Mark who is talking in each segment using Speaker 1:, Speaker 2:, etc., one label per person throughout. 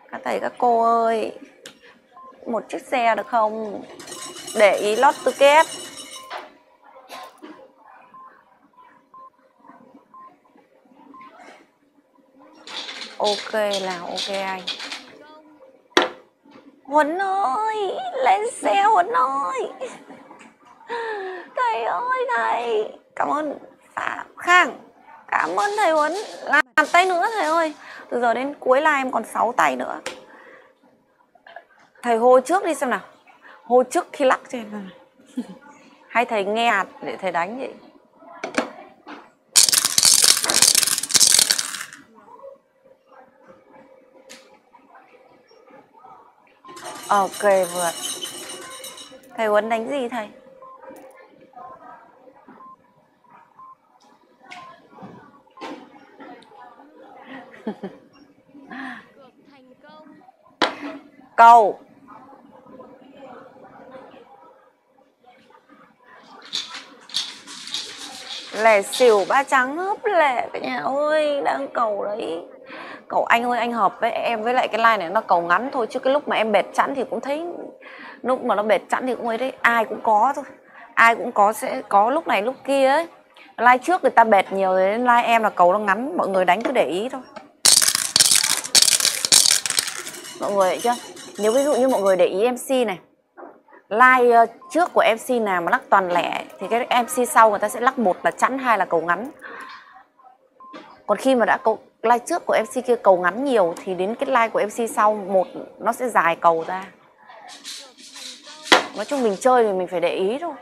Speaker 1: Các thầy các cô ơi, một chiếc xe được không? Để ý lót tư kết. Ok là ok anh. Huấn ơi, lên xe Huấn ơi. Thầy ơi thầy. Cảm ơn Phạm Khang. Cảm ơn thầy Huấn. Làm tay nữa thầy ơi. Từ giờ đến cuối live em còn 6 tay nữa. Thầy hô trước đi xem nào. Hô trước khi lắc trên này. Hay thầy nghe để thầy đánh vậy. Ok vượt. Thầy Huấn đánh gì thầy? Cầu. Lẻ xỉu ba trắng hấp lẻ cả nhà ơi, đang cầu đấy. Cầu anh ơi, anh hợp với em với lại cái line này nó cầu ngắn thôi, chứ cái lúc mà em bệt chẵn thì cũng thấy, lúc mà nó bệt chẵn thì cũng ấy đấy, ai cũng có thôi. Ai cũng có, sẽ có lúc này lúc kia ấy. Line trước người ta bệt nhiều rồi, đến line em là cầu nó ngắn, mọi người đánh cứ để ý thôi. Mọi người vậy chưa? Nếu ví dụ như mọi người để ý MC này, line trước của MC nào mà lắc toàn lẻ thì cái MC sau người ta sẽ lắc một là chẵn, hai là cầu ngắn. Còn khi mà đã cầu line trước của MC kia cầu ngắn nhiều thì đến cái line của MC sau một nó sẽ dài cầu ra. Nói chung mình chơi thì mình phải để ý thôi.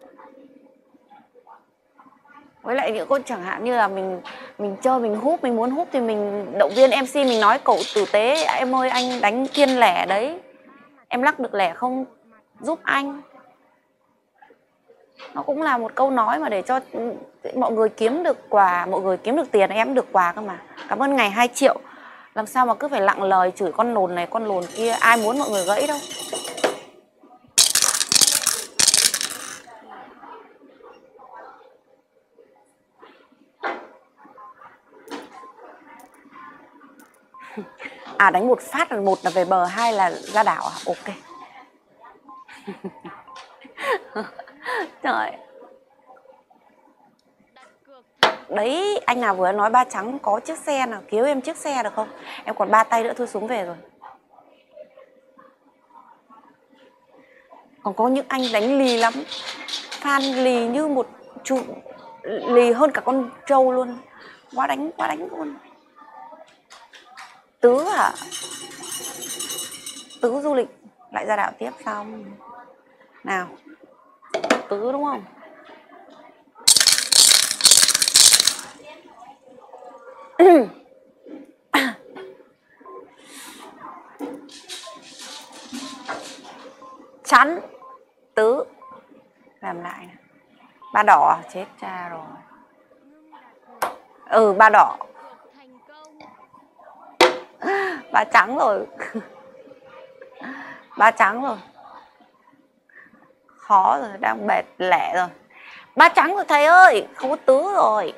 Speaker 1: Với lại những con chẳng hạn như là mình chơi mình húp, mình muốn húp thì mình động viên MC, mình nói cậu tử tế, em ơi anh đánh kiên lẻ đấy, em lắc được lẻ không giúp anh. Nó cũng là một câu nói mà để cho mọi người kiếm được quà, mọi người kiếm được tiền, em được quà cơ mà. Cảm ơn ngày 2 triệu. Làm sao mà cứ phải lặng lời chửi con lồn này con lồn kia, ai muốn mọi người gãy đâu. À đánh một phát là một là về bờ, hai là ra đảo à? Ok. Trời. Đấy, anh nào vừa nói ba trắng có chiếc xe nào cứu em chiếc xe được không? Em còn 3 tay nữa thôi xuống về rồi. Còn có những anh đánh lì lắm. Fan lì như một trụ, lì hơn cả con trâu luôn. Quá đánh luôn. Tứ à? Tứ du lịch lại ra đảo tiếp xong. Nào. Tứ đúng không? Chắn. Tứ. Làm lại này. Ba đỏ à? Chết cha rồi. Ừ, ba đỏ. Ba trắng rồi. Ba trắng rồi. Khó rồi, đang bệt lẻ rồi. Ba trắng rồi thầy ơi, không có tứ rồi.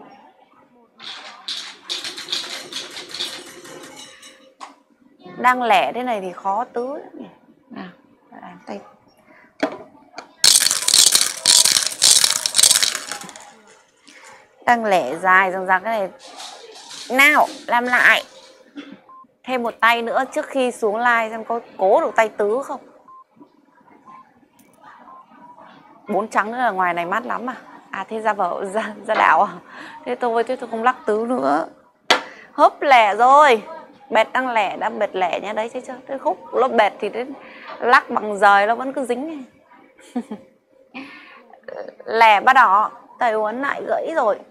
Speaker 1: Đang lẻ thế này thì khó tứ. Nào, tay. Đang lẻ dài rằng cái này. Nào, làm lại. Thêm một tay nữa trước khi xuống live xem có cố được tay tứ không. 4 trắng nữa là ngoài này mát lắm à. À thế ra ra đảo à. Thế tôi không lắc tứ nữa. Hớp lẻ rồi. Bệt đang lẻ, đang bệt lẻ nha đấy chứ chưa. Cái khúc nó bệt thì đến lắc bằng rời nó vẫn cứ dính. Lẻ ba đỏ, thầy Huấn lại gãy rồi.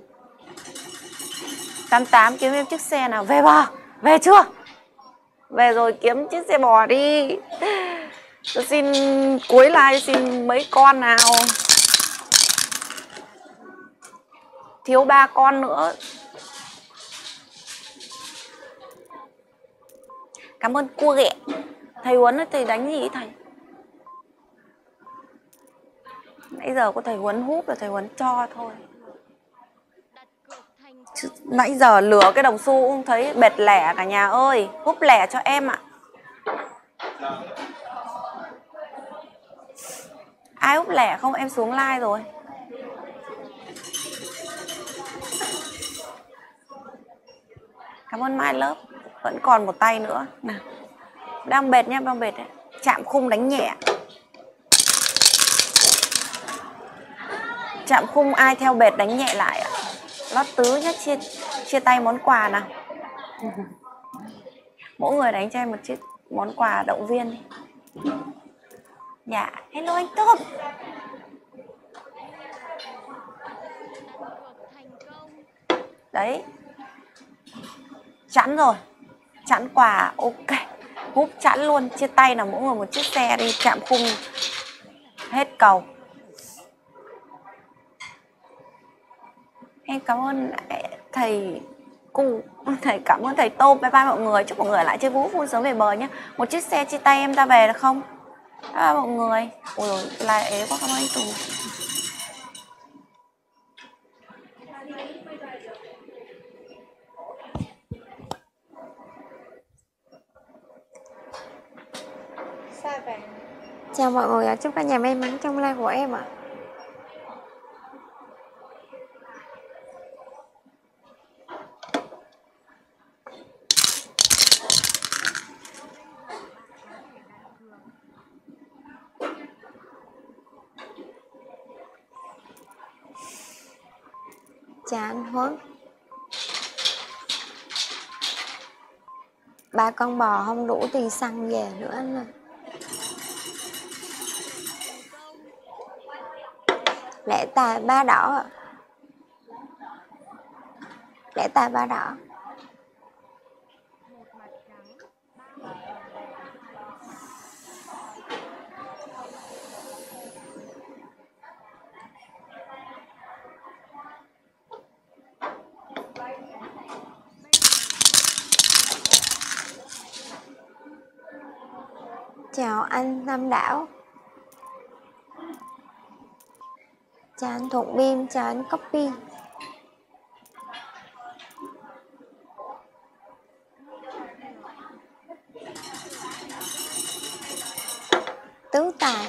Speaker 1: 88 kiếm em chiếc xe nào về bò. Về chưa? Về rồi kiếm chiếc xe bò đi. Tôi xin cuối live xin mấy con nào. Thiếu 3 con nữa. Cảm ơn cua ghẹ. Thầy Huấn ơi, thầy đánh gì thầy? Nãy giờ có thầy Huấn húp là thầy Huấn cho thôi. Nãy giờ lừa cái đồng xu cũng thấy bệt lẻ cả nhà ơi. Húp lẻ cho em ạ. Ai húp lẻ không? Em xuống like rồi. Cảm ơn My Love. Vẫn còn một tay nữa. Nào. Đang bệt nhá, đang bệt đấy. Chạm khung đánh nhẹ. Chạm khung ai theo bệt đánh nhẹ lại ạ. Lót tứ nhá, chia tay món quà nào. Mỗi người đánh cho em một chiếc món quà động viên đi. Dạ, hello anh Tôm. Đấy. Chẵn rồi. Chẵn quà, ok. Húp chẵn luôn, chia tay nào mỗi người một chiếc xe đi, chạm khung hết cầu. Em cảm ơn thầy Cụ, thầy cảm ơn thầy Tôm. Bye bye mọi người, chúc mọi người lại chơi Vũ vui sớm về bờ nhé. Một chiếc xe chia tay em ra về được không? Bye bye mọi người. Ôi dồi, like ế quá, cảm ơn anh Tùng.
Speaker 2: Chào mọi người ạ, chúc cả nhà may mắn trong live của em ạ. Chào anh Huấn. 3 con bò không đủ tiền xăng về nữa anh ơi. Lễ tài ba đỏ ạ. Lễ tài ba đỏ. Chào anh Nam Đảo. Chào anh Thuận Biên, chào anh Copy. Tứ tài.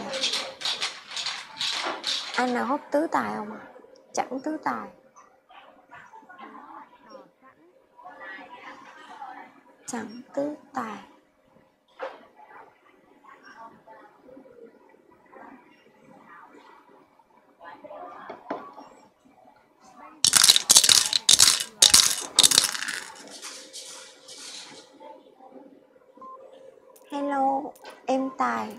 Speaker 2: Anh nào hút tứ tài không ạ? Chẳng tứ tài. Chẳng tứ tài. Hello, em Tài.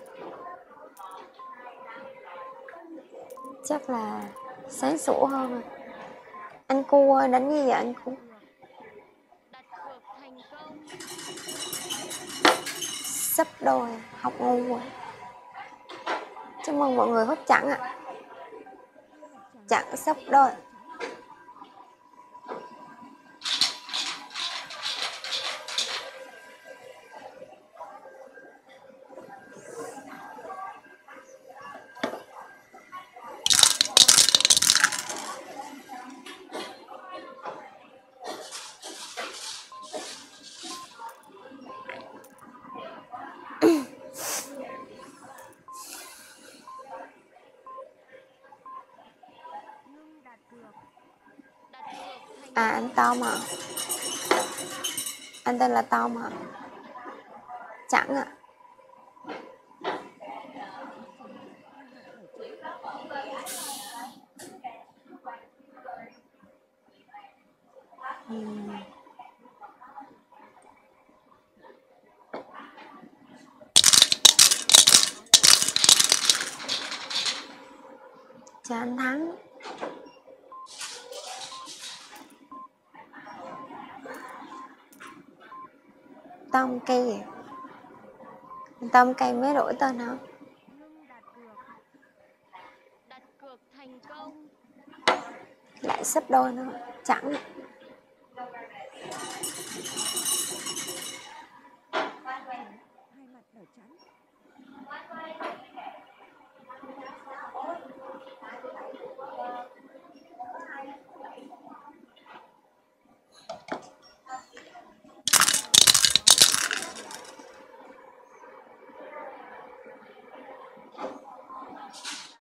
Speaker 2: Chắc là sáng sủa hơn. Anh Cu ơi, đánh gì vậy anh Cu? Sắp đôi, học ngu rồi. Chúc mừng mọi người hút chẵn ạ. Chẵn sắp đôi. À anh Tom hả? Anh tên là Tom hả? Chẳng ạ. Chào anh Thắng. Tom cây gì? Tom cây mới đổi tên hả? Lại sắp đôi nữa. Chẳng.